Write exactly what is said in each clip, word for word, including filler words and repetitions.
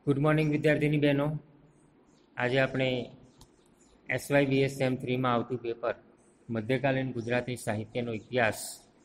Good morning વિદ્યાર્થીની બહેનો. આજે આપણે એસવાય બીએસ સેમ થ્રીમાં આવતું પેપર મધ્યકાલીન ગુજરાતી સાહિત્યનો ઇતિહાસ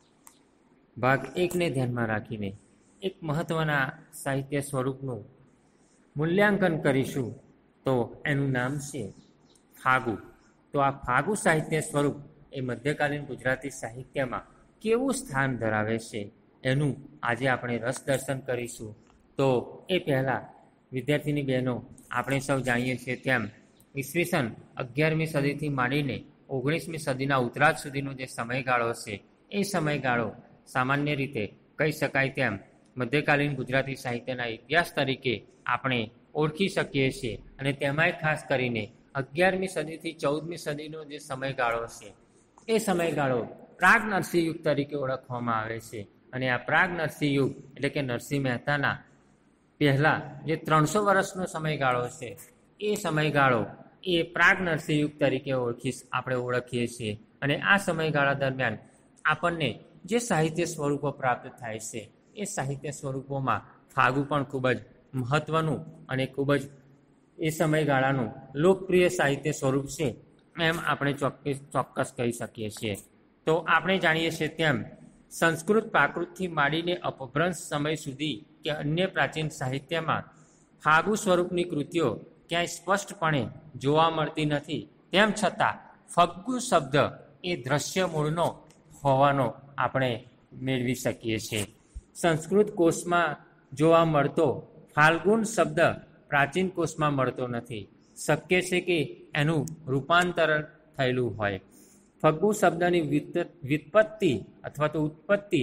ભાગ એકને ધ્યાનમાં રાખીને એક મહત્ત્વના સાહિત્ય સ્વરૂપનું મૂલ્યાંકન કરીશું. તો એનું નામ છે ફાગુ. તો આ ફાગુ સાહિત્ય સ્વરૂપ એ મધ્યકાલીન ગુજરાતી સાહિત્યમાં કેવું સ્થાન ધરાવે છે એનું આજે આપણે રસ દર્શન કરીશું. તો એ પહેલાં વિદ્યાર્થીની બહેનો, આપણે સૌ જાણીએ છીએ તેમ ઈસવીસન અગિયારમી સદીથી માંડીને ઓગણીસમી સદીના ઉત્તરાર્ધ સુધીનો જે સમયગાળો છે એ સમયગાળો સામાન્ય રીતે કહી શકાય તેમ મધ્યકાલીન ગુજરાતી સાહિત્યના ઇતિહાસ તરીકે આપણે ઓળખી શકીએ છીએ. અને તેમાંય ખાસ કરીને અગિયારમી સદીથી ચૌદમી સદીનો જે સમયગાળો છે એ સમયગાળો પ્રાગ નરસિંહ યુગ તરીકે ઓળખવામાં આવે છે. અને આ પ્રાગ નરસિંહ યુગ એટલે કે નરસિંહ મહેતાના પહેલાં જે ત્રણસો વર્ષનો સમયગાળો છે એ સમયગાળો એ પ્રાગ નરસિંહ યુગ તરીકે ઓળખી આપણે ઓળખીએ છીએ. અને આ સમયગાળા દરમિયાન આપણને જે સાહિત્ય સ્વરૂપો પ્રાપ્ત થાય છે એ સાહિત્ય સ્વરૂપોમાં ફાગુ પણ ખૂબ જ મહત્ત્વનું અને ખૂબ જ એ સમયગાળાનું લોકપ્રિય સાહિત્ય સ્વરૂપ છે એમ આપણે ચોક્કસ ચોક્કસ કહી શકીએ છીએ. તો આપણે જાણીએ છીએ તેમ સંસ્કૃત પ્રાકૃતથી માંડીને અપભ્રંશ સમય સુધી કે અન્ય પ્રાચીન સાહિત્યમાં ફાગુ સ્વરૂપની કૃતિઓ ક્યાંય સ્પષ્ટપણે જોવા મળતી નથી. તેમ છતાં ફગ્ગુ શબ્દ એ દ્રશ્ય મૂળનો હોવાનો આપણે મેળવી શકીએ છીએ. સંસ્કૃત કોષમાં જોવા મળતો ફાલ્ગુન શબ્દ પ્રાચીન કોષમાં મળતો નથી. શક્ય છે કે એનું રૂપાંતર થયેલું હોય. ફગ્ગુ શબ્દની વ્યુત્પત્તિ અથવા તો ઉત્પત્તિ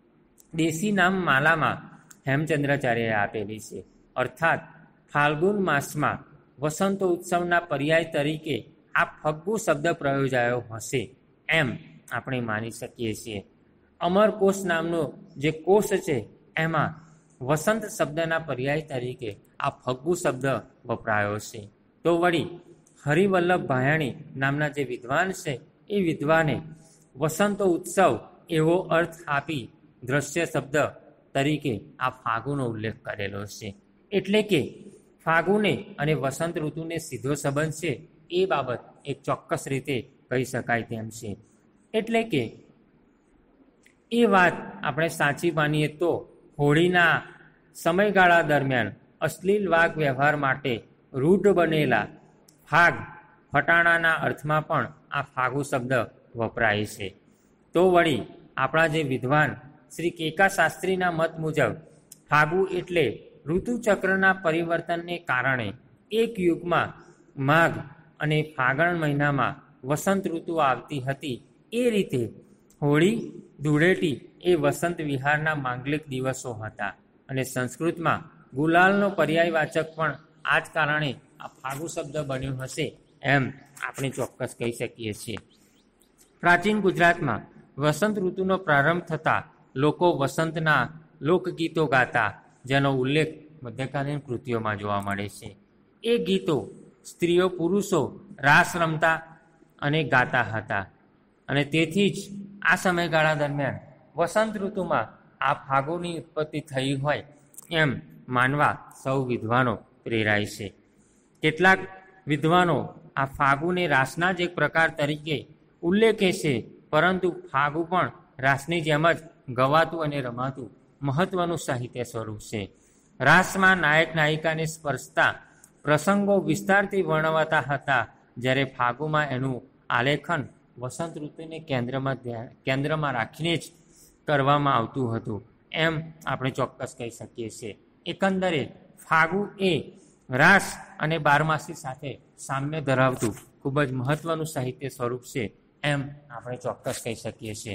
દેશી નામ માલામાં હેમચંદ્રાચાર્યએ આપેલી છે. અર્થાત ફાલ્ગુન માસમાં વસંત ઉત્સવના પર્યાય તરીકે આ ફગ્ગુ શબ્દ પ્રયોજાયો હશે એમ આપણે માની શકીએ છીએ. અમરકોશ નામનો જે કોષ છે એમાં વસંત શબ્દના પર્યાય તરીકે આ ફગ્ગુ શબ્દ વપરાયો છે. તો વળી હરિવલ્લભ ભાયાણી નામના જે વિદ્વાન છે એ વિદ્વાને વસંત ઉત્સવ એવો અર્થ આપી દ્રશ્ય શબ્દ તરીકે આ ફાગુનો ઉલ્લેખ કરેલો છે. એટલે કે ફાગુને અને વસંત ઋતુને સીધો સંબંધ છે એ બાબત એક ચોક્કસ રીતે કહી શકાય તેમ છે. એટલે કે એ વાત આપણે સાચી માનીએ તો હોળીના સમયગાળા દરમિયાન અશ્લીલ વાગ વ્યવહાર માટે રૂઢ બનેલા ફાગ ફટાણાના અર્થમાં પણ આ ફાગુ શબ્દ વપરાય છે. તો વળી આપણા જે વિદ્વાન શ્રી કેકા શાસ્ત્રીના મત મુજબ ફાગુ એટલે ઋતુચક્રના પરિવર્તનને કારણે એક યુગમાં માઘ અને ફાગણ મહિનામાં વસંત ઋતુ આવતી હતી એ રીતે હોળી ધૂળેટી એ વસંત વિહારના માંગલિક દિવસો હતા. અને સંસ્કૃતમાં ગુલાલનો પર્યાયવાચક પણ આ જ કારણે આ ફાગુ શબ્દ બન્યો હશે એમ આપણે ચોક્કસ કહી શકીએ છીએ. પ્રાચીન ગુજરાતમાં વસંત ઋતુનો પ્રારંભ થતાં લોકો વસંતના લોકગીતો ગાતા, જેનો ઉલ્લેખ મધ્યકાલીન કૃતિઓમાં જોવા મળે છે. એ ગીતો સ્ત્રીઓ પુરુષો રાસ રમતા અને ગાતા હતા. અને તેથી જ આ સમયગાળા દરમિયાન વસંત ઋતુમાં આ ફાગુની ઉત્પત્તિ થઈ હોય એમ માનવા સૌ વિદ્વાનો પ્રેરાય છે. કેટલાક વિદ્વાનો આ ફાગુને રાસના જ એક પ્રકાર તરીકે ઉલ્લેખે છે, પરંતુ ફાગુ પણ રાસની જેમ જ ગવાતું અને રમાતું મહત્ત્વનું સાહિત્ય સ્વરૂપ છે. રાસમાં નાયક નાયિકાને સ્પર્શતા પ્રસંગો વિસ્તારથી વર્ણવાતા હતા, જ્યારે ફાગુમાં એનું આલેખન વસંત ઋતુને કેન્દ્રમાં કેન્દ્રમાં રાખીને જ કરવામાં આવતું હતું એમ આપણે ચોક્કસ કહી શકીએ છીએ. એકંદરે ફાગુ એ રાસ અને બારમાસી સાથે સામ્ય ધરાવતું ખૂબ જ મહત્ત્વનું સાહિત્ય સ્વરૂપ છે એમ આપણે ચોક્કસ કહી શકીએ છીએ.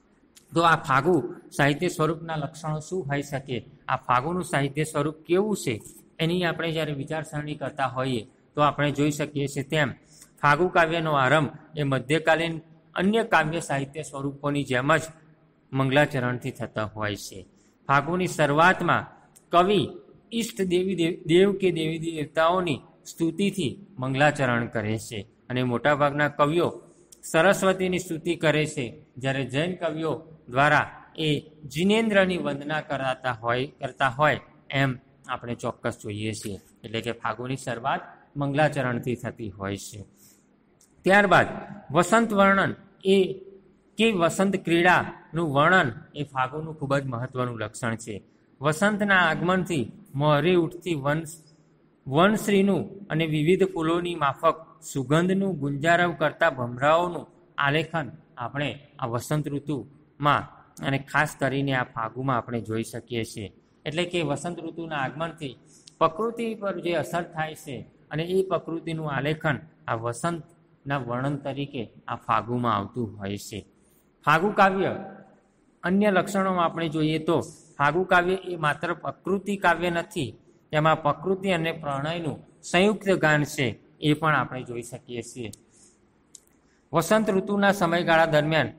તો આ ફાગુ સાહિત્ય સ્વરૂપના લક્ષણો શું હોઈ શકે, આ ફાગુનું સાહિત્ય સ્વરૂપ કેવું છે, એની આપણે જ્યારે વિચારસરણી કરતા હોઈએ તો આપણે જોઈ શકીએ છીએ તેમ ફાગુ કાવ્યનો આરંભ એ મધ્યકાલીન અન્ય કાવ્ય સાહિત્ય સ્વરૂપોની જેમ જ મંગલાચરણથી થતા હોય છે. ફાગુની શરૂઆતમાં કવિ ઈષ્ટ દેવી દેવ કે દેવી દેવતાઓની સ્તુતિથી મંગલાચરણ કરે છે. અને મોટાભાગના કવિઓ સરસ્વતીની સ્તુતિ કરે છે, જ્યારે જૈન કવિઓ દ્વારા એ જિનેન્દ્રની વંદના કરાતા હોય કરતા હોય એમ આપણે ચોક્કસ જોઈએ છીએ. એટલે કે ફાગુની શરૂઆત મંગલાચરણથી થતી હોય છે. ત્યારબાદ વસંત વર્ણન એ કે વસંત ક્રીડાનું વર્ણન એ ફાગુનું ખૂબ જ મહત્વનું લક્ષણ છે. વસંતના આગમનથી મોહરી ઉઠતી વંશ વનશ્રીનું અને વિવિધ ફૂલોની માફક સુગંધનું ગુંજારવ કરતા ભમરાઓનું આલેખન આપણે આ વસંત ઋતુમાં અને ખાસ કરીને આ ફાગુમાં આપણે જોઈ શકીએ છીએ. એટલે કે વસંત ઋતુના આગમનથી પ્રકૃતિ પર જે અસર થાય છે અને એ પ્રકૃતિનું આલેખન આ વસંતના વર્ણન તરીકે આ ફાગુમાં આવતું હોય છે. ફાગુ કાવ્ય અન્ય લક્ષણોમાં આપણે જોઈએ તો ફાગુ કાવ્ય એ માત્ર પ્રકૃતિ કાવ્ય નથી, તેમાં પ્રકૃતિ અને પ્રણયનું સંયુક્ત ગાન છે એ પણ આપણે જોઈ શકીએ છીએ. વસંત ઋતુના સમયગાળા દરમિયાન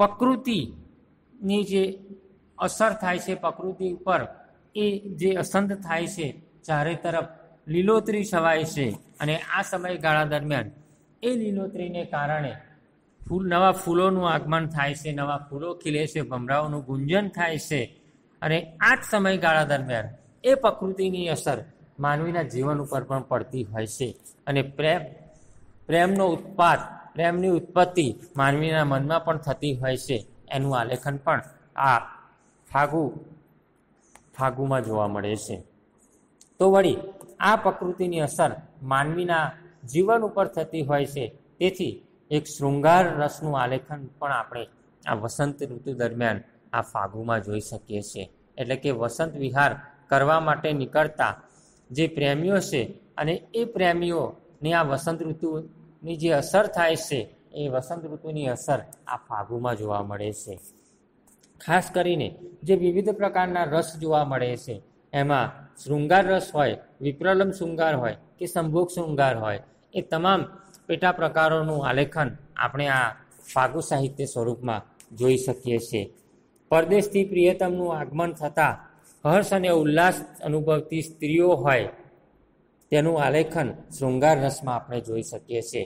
પ્રકૃતિની જે અસર થાય છે, પ્રકૃતિ પર એ જે અસંત થાય છે, ચારે તરફ લીલોતરી છવાય છે અને આ સમયગાળા દરમિયાન એ લીલોતરીને કારણે ફૂલ નવા ફૂલોનું આગમન થાય છે, નવા ફૂલો ખીલે છે, ભમરાઓનું ગુંજન થાય છે અને આ જ સમયગાળા દરમિયાન એ પ્રકૃતિની અસર માનવીના જીવન ઉપર પણ પડતી હોય છે અને પ્રેમ પ્રેમનો ઉત્પાદ પ્રેમની ઉત્પત્તિ માનવીના મનમાં પણ થતી હોય છે. એનું આલેખન પણ આ ફાગુ ફાગુમાં જોવા મળે છે. તો વળી આ પ્રકૃતિની અસર માનવીના જીવન ઉપર થતી હોય છે, તેથી એક શૃંગાર રસનું આલેખન પણ આપણે આ વસંત ઋતુ દરમિયાન આ ફાગુમાં જોઈ શકીએ છીએ. એટલે કે વસંત વિહાર કરવા માટે નીકળતા જે પ્રેમીઓ છે અને એ પ્રેમીઓની આ વસંત ઋતુની જે અસર થાય છે, એ વસંત ઋતુની અસર આ ફાગુમાં જોવા મળે છે. ખાસ કરીને જે વિવિધ પ્રકારના રસ જોવા મળે છે, એમાં શૃંગાર રસ હોય, વિપ્રલંબ શૃંગાર હોય કે સંભોગ શૃંગાર હોય, એ તમામ પેટા પ્રકારોનું આલેખન આપણે આ ફાગુ સાહિત્ય સ્વરૂપમાં જોઈ શકીએ છીએ. પરદેશથી પ્રિયતમનું આગમન થતાં હર્ષ અને ઉલ્લાસ અનુભવતી સ્ત્રીઓ હોય તેનું આલેખન શૃંગાર રસમાં આપણે જોઈ શકીએ છીએ.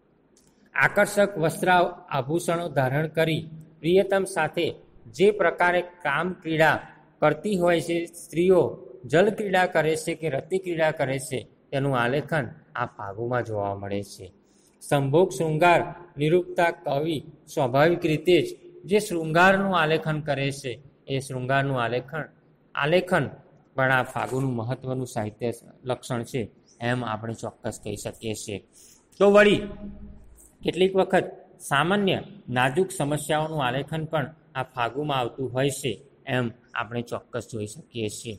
આકર્ષક વસ્ત્ર આભૂષણો ધારણ કરી પ્રિયતમ સાથે જે પ્રકારે કામ ક્રીડા કરતી હોય છે, સ્ત્રીઓ જલ ક્રીડા કરે છે કે રતિ ક્રીડા કરે છે, તેનું આલેખન આ ફાગુમાં જોવા મળે છે. સંભોગ શૃંગાર નિરૂપતા કવિ સ્વાભાવિક રીતે જ જે શૃંગારનું આલેખન કરે છે, એ શૃંગારનું આલેખન આલેખન પણ આ ફાગુનું મહત્વનું સાહિત્ય લક્ષણ છે એમ આપણે ચોક્કસ કહી શકીએ છીએ. તો વળી કેટલીક વખત સામાન્ય નાજુક સમસ્યાઓનું આલેખન પણ આ ફાગુમાં આવતું હોય છે એમ આપણે ચોક્કસ જોઈ શકીએ છીએ.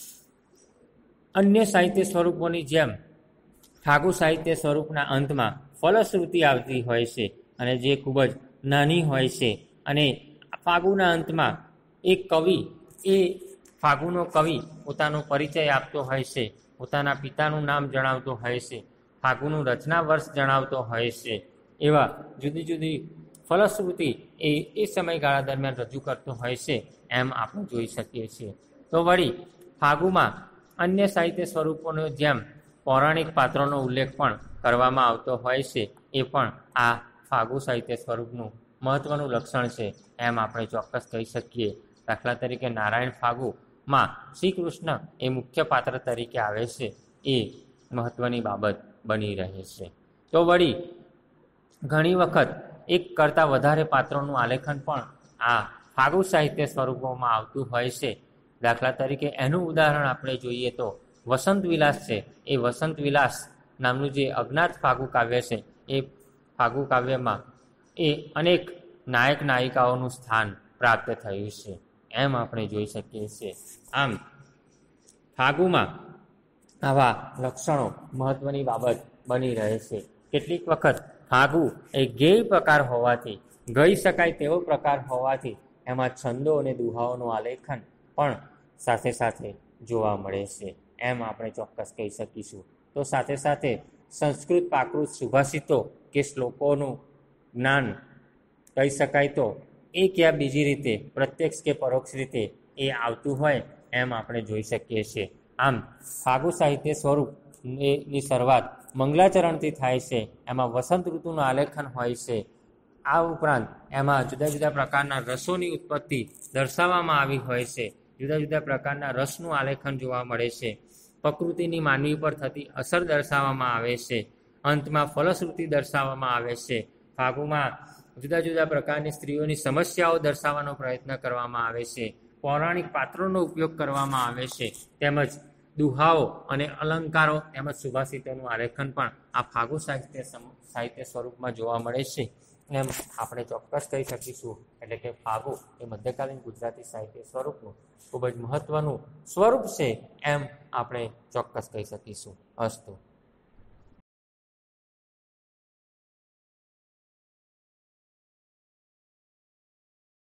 અન્ય સાહિત્ય સ્વરૂપોની જેમ ફાગુ સાહિત્ય સ્વરૂપના અંતમાં ફલશ્રુતિ આવતી હોય છે અને જે ખૂબ જ નાની હોય છે અને ફાગુના અંતમાં એક કવિ એ ફાગુનો કવિ પોતાનો પરિચય આપતો હોય છે, પોતાના પિતાનું નામ જણાવતો હોય છે, ફાગુનું રચના વર્ષ જણાવતો હોય છે. એવા જુદી જુદી ફલશ્રુતિ એ એ સમયગાળા દરમિયાન રજૂ કરતો હોય છે એમ આપણે જોઈ શકીએ છીએ. તો વળી ફાગુમાં અન્ય સાહિત્ય સ્વરૂપોનો જેમ પૌરાણિક પાત્રોનો ઉલ્લેખ પણ કરવામાં આવતો હોય છે, એ પણ આ ફાગુ સાહિત્ય સ્વરૂપનું મહત્વનું લક્ષણ છે એમ આપણે ચોક્કસ કહી શકીએ. દાખલા તરીકે નારાયણ ફાગુમાં શ્રી કૃષ્ણ એ મુખ્ય પાત્ર તરીકે આવે છે, એ મહત્વની બાબત બની રહે છે. તો વળી ઘણી વખત એક કરતાં વધારે પાત્રોનું આલેખન પણ આ ફાગુ સાહિત્ય સ્વરૂપોમાં આવતું હોય છે. દાખલા તરીકે એનું ઉદાહરણ આપણે જોઈએ તો વસંત વિલાસ છે. એ વસંત વિલાસ નામનું જે અજ્ઞાત ફાગુ કાવ્ય છે, એ ફાગુ કાવ્યમાં એ અનેક નાયક નાયિકાઓનું સ્થાન પ્રાપ્ત થયું છે એમ આપણે જોઈ શકીએ છીએ. આમ ફાગુમાં આવા લક્ષણો મહત્વની બાબત બની રહે છે. કેટલીક વખત ફાગુ એ ગેય પ્રકાર હોવાથી, ગઈ શકાય તેવો પ્રકાર હોવાથી એમાં છંદો અને દુહાઓનું આલેખન પણ સાથે સાથે જોવા મળે છે એમ આપણે ચોક્કસ કહી શકીશું. તો સાથે સાથે સંસ્કૃત પ્રાકૃત સુભાષિતો કે શ્લોકોનું જ્ઞાન કહી શકાય તો એ ક્યાં બીજી રીતે પ્રત્યક્ષ કે પરોક્ષ રીતે એ આવતું હોય એમ આપણે જોઈ શકીએ છીએ. આમ ફાગુ સાહિત્ય સ્વરૂપ ની શરૂઆત મંગલાચરણથી થાય છે. એમાં વસંત ઋતુનું આલેખન હોય છે. આ ઉપરાંત એમાં જુદા જુદા પ્રકારના રસોની ઉત્પત્તિ દર્શાવવામાં આવી હોય છે. જુદા જુદા પ્રકારના રસનું આલેખન જોવા મળે છે. પ્રકૃતિની માનવી પર થતી અસર દર્શાવવામાં આવે છે. અંતમાં ફલશ્રુતિ દર્શાવવામાં આવે છે. ફાગુમાં જુદા જુદા પ્રકારની સ્ત્રીઓની સમસ્યાઓ દર્શાવવાનો પ્રયત્ન કરવામાં આવે છે. પૌરાણિક પાત્રોનો ઉપયોગ કરવામાં આવે છે. તેમજ દુહાઓ અને અલંકારો તેમજ સુભાષિતોનું આલેખન પણ આ ફાગુ સાહિત્ય સાહિત્ય સ્વરૂપમાં જોવા મળે છે. એમ આપણે ચોક્કસ કહી શકીશું. એટલે કે ફાગુ એ મધ્યકાલીન ગુજરાતી સાહિત્ય સ્વરૂપનું ખૂબ જ મહત્વનું સ્વરૂપ છે એમ આપણે ચોક્કસ કહી શકીશું. અસ્તુ.